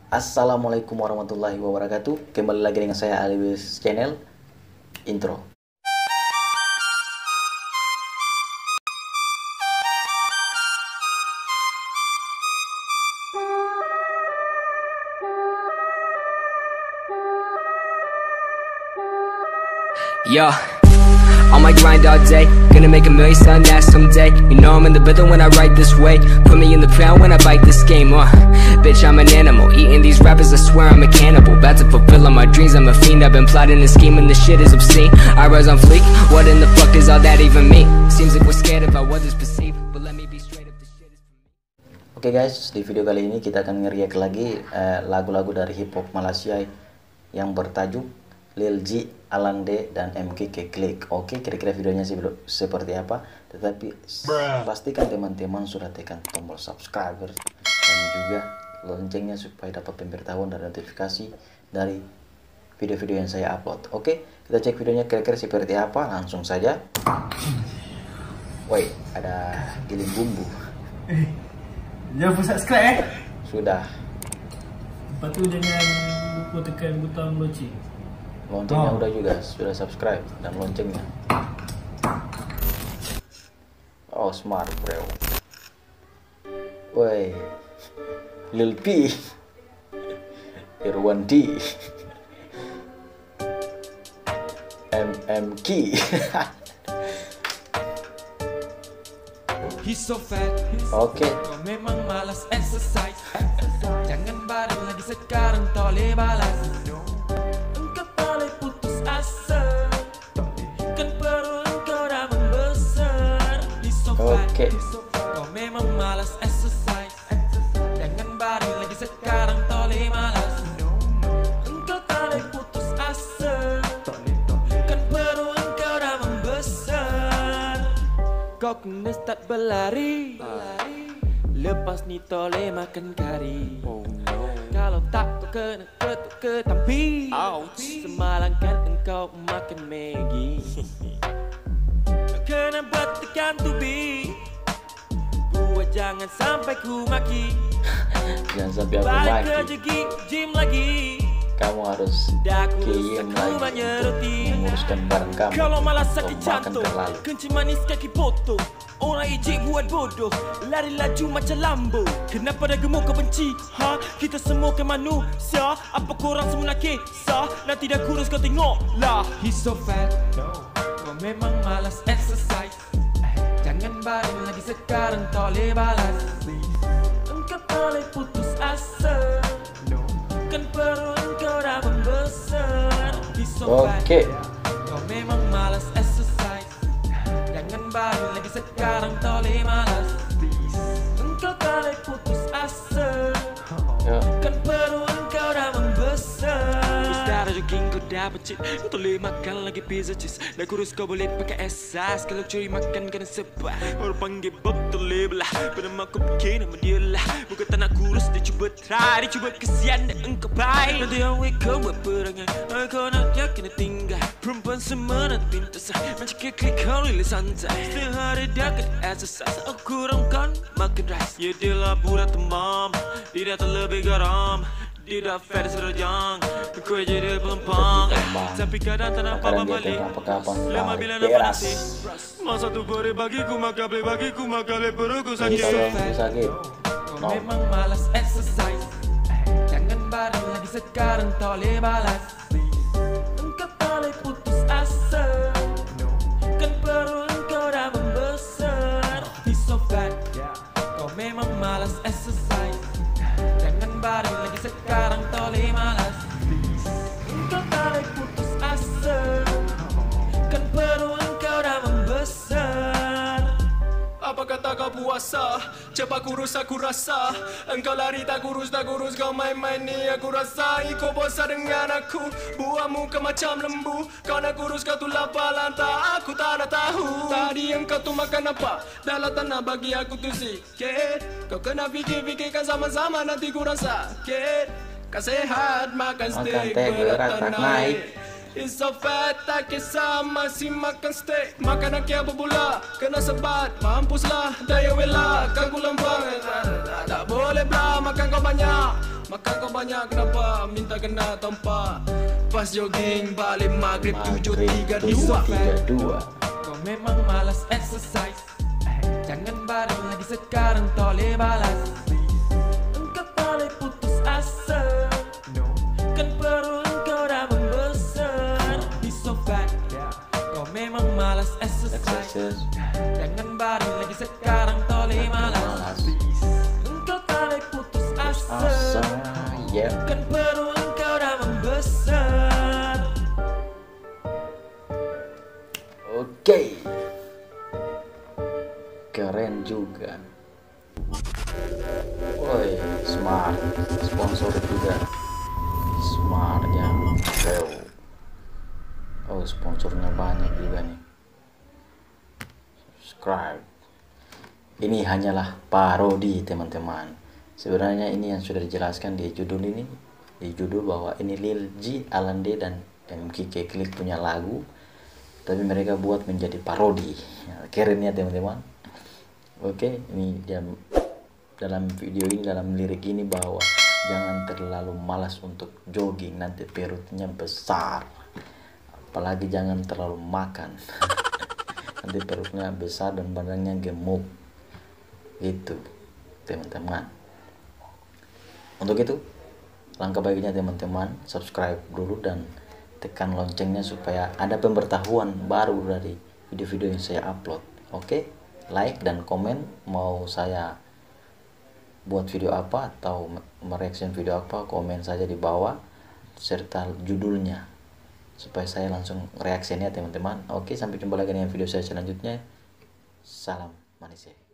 Assalamualaikum warahmatullahi wabarakatuh. Kembali lagi dengan saya Aliwis Channel. Intro. Yo, on my grind all day, gonna make a million, son, that someday. You know I'm in the rhythm when I write this way. Put me in the pound when I bite this game, bitch, I'm an animal, eating these rappers, I swear I'm a cannibal. About to fulfill all my dreams, I'm a fiend. I've been plotting and scheming, this shit is obscene. I rise on fleek, what in the fuck does all that even mean? Seems like we're scared about what is perceived, but let me be straight up, this shit is for me. Oke guys, di video kali ini kita akan nge-react lagi lagu-lagu dari hip hop Malaysia yang bertajuk Lil G, Alan D, dan MKK Click. Oke, kira-kira videonya seperti apa? Tetapi pastikan teman-teman sudah tekan tombol subscribe dan juga loncengnya supaya dapat pemberitahuan dan notifikasi dari video-video yang saya upload. Oke, kita cek videonya kira-kira seperti apa. Langsung saja. Woi, ada giling bumbu. Jangan lupa subscribe Sudah. Lepas tu jangan lupa tekan butang lonceng. Loncengnya udah juga, sudah subscribe dan loncengnya. Oh, smart bro. Woi, Lil P, Irwan D, MMK. He's so fat. Oke. Kau memang malas exercise. Jangan baru lagi sekarang toleh balas. Engkau toleh putus asa. Kan perut engkau dah membesar. He's so fat. Kau memang malas exercise. Jangan baru lagi sekarang toleh malas. Engkau toleh putus asa. Kan perut engkau dah membesar. Kau kena start berlari. Lepas ni toleh makan kari. Kalau tak kau kena ketuk ke tampi. Semalam kan engkau makan Maggi. Kena buat tekan tubi. Buat jangan sampai ku maki. Jangan sampai aku balik maki. kerja gym lagi. Kamu harus kirim lagi untuk menguruskan barang kamu. Kalau malah Kau sakit makan jantung, terlalu. kencing manis kaki potong. Orang ejek buat bodoh, lari laju macam Lambo. Kenapa dah gemuk kau benci? Ha? Kita semua kan manusia. Apa korang semua nak kisah? Nanti dah kurus kau tengoklah. He's so fat. Kau memang malas exercise. Jangan baru lagi sekarang toleh balas. Engkau toleh putus asa. Kan perut engkau dah membesar. He's so fat. Kau memang malas exercise. Jangan baru lagi sekarang toleh malas. Engkau toleh putus asa. Kan perut engkau dah membesar. Dah jogging kau dah becit. Kau toleh makan lagi pizza cheese. Dah kurus kau boleh pakai esas. Kalau curi makan kena sebab orang panggil Bob toleh belah. Bernama aku fikir nama dia lah. Bukan tak nak kurus dia cuba try. Dia cuba kesian dan engkau baik. Nanti awet kau buat perangai. Kau nak dia kena tinggal. Perempuan semua nak pintar sah. Macam klik kau lili santai. Setiap hari dia kena exercise. Aku ramkan makan rice. Ya dia lah budak temam. Dia dah terlebih garam. Dia dah fat serajang. Aku aja dia pelempang. Tapi kadang tak nampak balik. Lama bila nampak nasi. Masa tu boleh bagiku makan boleh bagiku makan boleh perutku sakit. Kau memang malas exercise. Jangan baru lagi sekarang toleh balas. Engkau toleh putus asa. Kan perut engkau dah membesar. He's so fat. Kau memang malas exercise. Jangan baru lagi sekarang toleh malas. Engkau toleh putus asa. Kan perut engkau dah membesar. Apa kata kau puasa? Cepat kurus aku rasa. Engkau lari tak kurus kau main-main ni aku rasa. Kau bosan dengan aku. Buah muka macam lembu. Kau nak kurus kau tu lapar lantak. Aku tak nak tahu. Tadi engkau tu makan apa? Dalam tanah bagi aku tu sikit. Kau kena fikir-fikirkan sama-sama nanti kurang sakit. Kau sehat makan steak berat naik. It's so fat, tak kisah masih makan steak. Makan aki apa pula, kena sebat. Mampuslah, daya wela, kan ku lembang. Tak boleh belah, makan kau banyak. Makan kau banyak kenapa minta kena tompa. Pas jogging balik maghrib 7.32. Kau memang malas exercise, jangan bareng lagi sekarang toleh balas. Engkau toleh putus asa, kan perut engkau dah membesar. Be so fat, kau memang malas exercise, jangan bareng lagi sekarang toleh malas. Engkau toleh putus asa, kan perut engkau dah membesar. Oke, keren juga. Woi, Smart sponsor juga. Smart ya. Oh, sponsornya banyak juga nih. Subscribe. Ini hanyalah parodi, teman-teman. Sebenarnya ini yang sudah dijelaskan di judul ini, di judul bahwa ini Lil G, Alan D dan MKK Click punya lagu, tapi mereka buat menjadi parodi. Keren ya teman-teman. Oke, ini dia dalam video ini, dalam lirik ini, bahwa jangan terlalu malas untuk jogging, nanti perutnya besar. Apalagi jangan terlalu makan, nanti perutnya besar dan badannya gemuk. Gitu teman-teman. Untuk itu, langkah baiknya teman-teman subscribe dulu dan tekan loncengnya supaya ada pemberitahuan baru dari video-video yang saya upload. Oke, like dan komen mau saya buat video apa atau mereaction video apa, komen saja di bawah serta judulnya supaya saya langsung reaksinya teman-teman. Oke, sampai jumpa lagi dengan video saya selanjutnya. Salam manis.